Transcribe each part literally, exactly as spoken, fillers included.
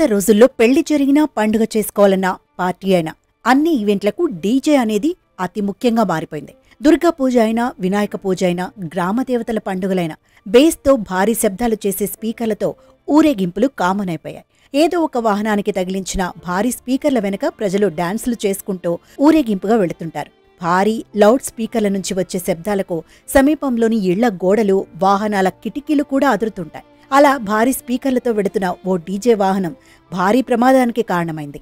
పాత రోజుల్లో పెళ్లి జరిగినా పండుగ చేసుకోవాలన్నా పార్టీ అయినా అన్ని ఈవెంట్లకు డీజే అనేది అతి ముఖ్యంగా మారిపోయింది. దుర్గా పూజ అయినా వినాయక పూజ అయినా గ్రామదేవతల పండుగలైనా బేస్తో భారీ శబ్దాలు చేసే స్పీకర్లతో ఊరేగింపులు కామన్ అయిపోయాయి. ఏదో ఒక వాహనానికి తగిలించిన భారీ స్పీకర్ల వెనుక ప్రజలు డాన్సులు చేసుకుంటూ ఊరేగింపుగా వెళుతుంటారు. భారీ లౌడ్ స్పీకర్ల నుంచి వచ్చే శబ్దాలకు సమీపంలోని ఇళ్ల గోడలు, వాహనాల కిటికీలు కూడా అదురుతుంటాయి. అలా భారీ స్పీకర్లతో వెడుతున్న ఓ డీజే వాహనం భారీ ప్రమాదానికి కారణమైంది.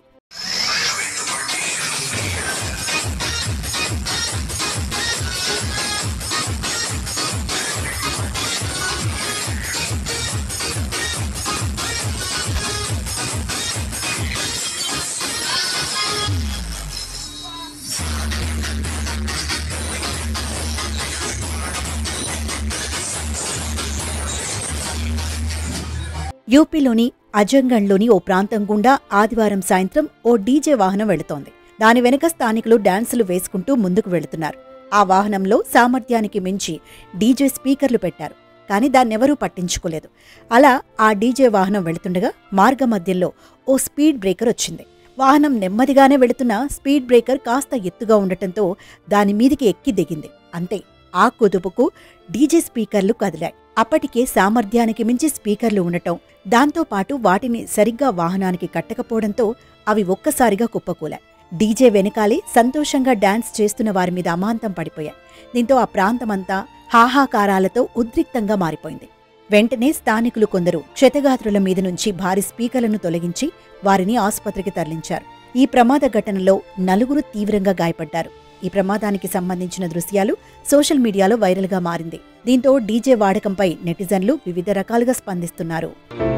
యూపీలోని అజంగఢ్లోని ఓ ప్రాంతం గుండా ఆదివారం సాయంత్రం ఓ డీజే వాహనం వెళుతోంది. దాని వెనుక స్థానికులు డాన్సులు వేసుకుంటూ ముందుకు వెళుతున్నారు. ఆ వాహనంలో సామర్థ్యానికి మించి డీజే స్పీకర్లు పెట్టారు. కానీ దాన్నెవరూ పట్టించుకోలేదు. అలా ఆ డీజే వాహనం వెళుతుండగా మార్గమధ్యంలో ఓ స్పీడ్ బ్రేకర్ వచ్చింది. వాహనం నెమ్మదిగానే వెళుతున్న స్పీడ్ బ్రేకర్ కాస్త ఎత్తుగా ఉండటంతో దాని మీదికి ఎక్కి దిగింది. అంతే, ఆ కుదుపుకు డీజే స్పీకర్లు కదిలాయి. అప్పటికే సామర్థ్యానికి మించి స్పీకర్లు ఉండటం, దాంతోపాటు వాటిని సరిగ్గా వాహనానికి కట్టకపోవడంతో అవి ఒక్కసారిగా కుప్పకూలాయి. డీజే వెనకాలే సంతోషంగా డాన్స్ చేస్తున్న వారి మీద అమాంతం పడిపోయాయి. దీంతో ఆ ప్రాంతమంతా హాహాకారాలతో ఉద్రిక్తంగా మారిపోయింది. వెంటనే స్థానికులు కొందరు క్షతగాత్రుల మీద నుంచి భారీ స్పీకర్లను తొలగించి వారిని ఆసుపత్రికి తరలించారు. ఈ ప్రమాద ఘటనలో నలుగురు తీవ్రంగా గాయపడ్డారు. ఈ ప్రమాదానికి సంబంధించిన దృశ్యాలు సోషల్ మీడియాలో వైరల్గా మారింది. దీంతో డీజే వాడకంపై నెటిజన్లు వివిధ రకాలుగా స్పందిస్తున్నారు.